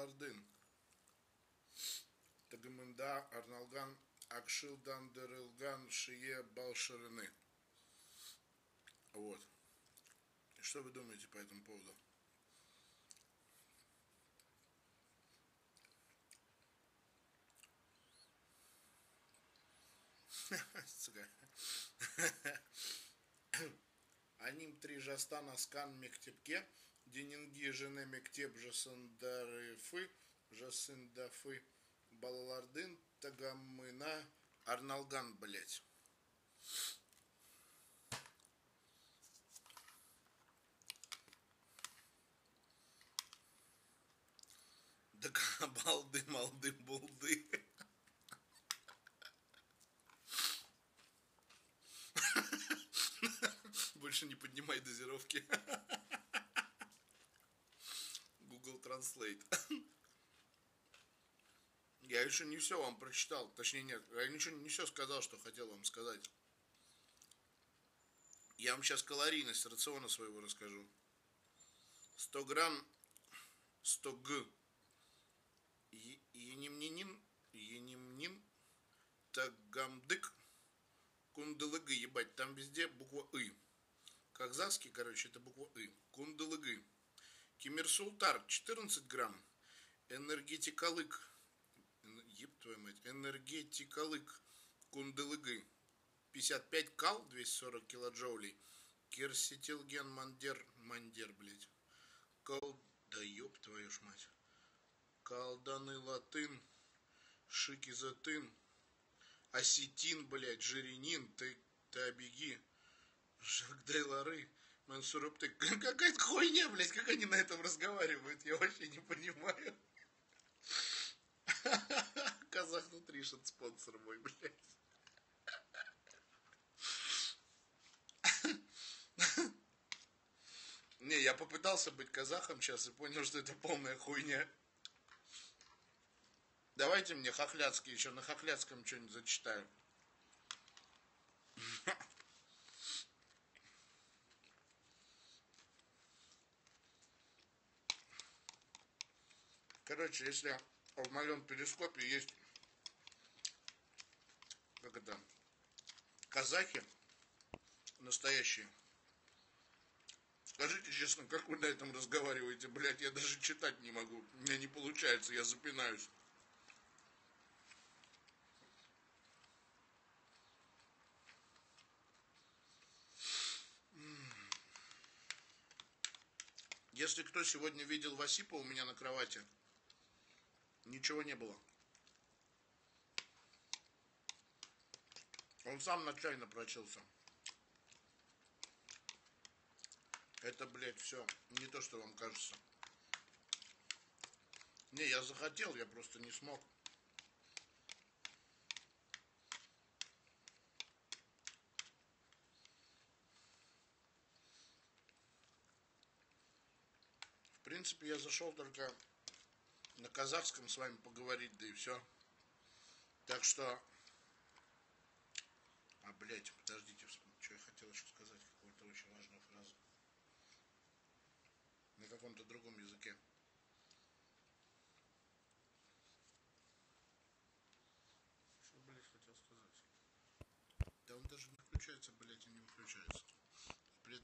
Балалардын. Тагымында Арналган Акшилдандырылган Шие Балширины. Вот. Что вы думаете по этому поводу? Аним три жастан аскан мектепке, денинги жене мектеп жасындарыфы, жасындафы балалардын тагамына Арналган, блять. Да балды, малды, булды. Больше не поднимай дозировки. Google Translate. Я еще не все вам прочитал. Точнее, нет, я ничего не все сказал, что хотел вам сказать. Я вам сейчас калорийность рациона своего расскажу. 100 грамм 100 г. Енимнин, тагамдык, кундалыгы, ебать, там везде буква И. Казахский, короче, это буква И. Кундалыгы. Кимирсултар, 14 грамм. Энергетикалык. Еб твою мать. Энергетикалык. Кундалыгы. 55 кал, 240 килоджоулей. Кирсетилген мандер, блядь. Да еб твою ж мать. Колданы латын. Шикизатын. Осетин, блядь, жиренин. Ты обеги. Жагдайлары. Мансуруп, ты какая-то хуйня, блядь, как они на этом разговаривают, я вообще не понимаю. Казах Нутришн спонсор мой, блядь. Не, я попытался быть казахом сейчас и понял, что это полная хуйня. Давайте мне хохляцкий, еще на хохляцком что-нибудь зачитаю. Короче, если в моем перископе есть, как это, казахи настоящие, скажите честно, как вы на этом разговариваете, блядь, я даже читать не могу, у меня не получается, я запинаюсь. Если кто сегодня видел Васипа у меня на кровати, ничего не было. Он сам нечаянно прочился. Это, блядь, все не то, что вам кажется. Не, я захотел, я просто не смог. В принципе, я зашел только на казахском с вами поговорить, да и все. Так что... А, блядь, подождите, что я хотел еще сказать, какую-то очень важную фразу. На каком-то другом языке. Что, блядь, хотел сказать? Да он даже не включается, блядь, и не выключается.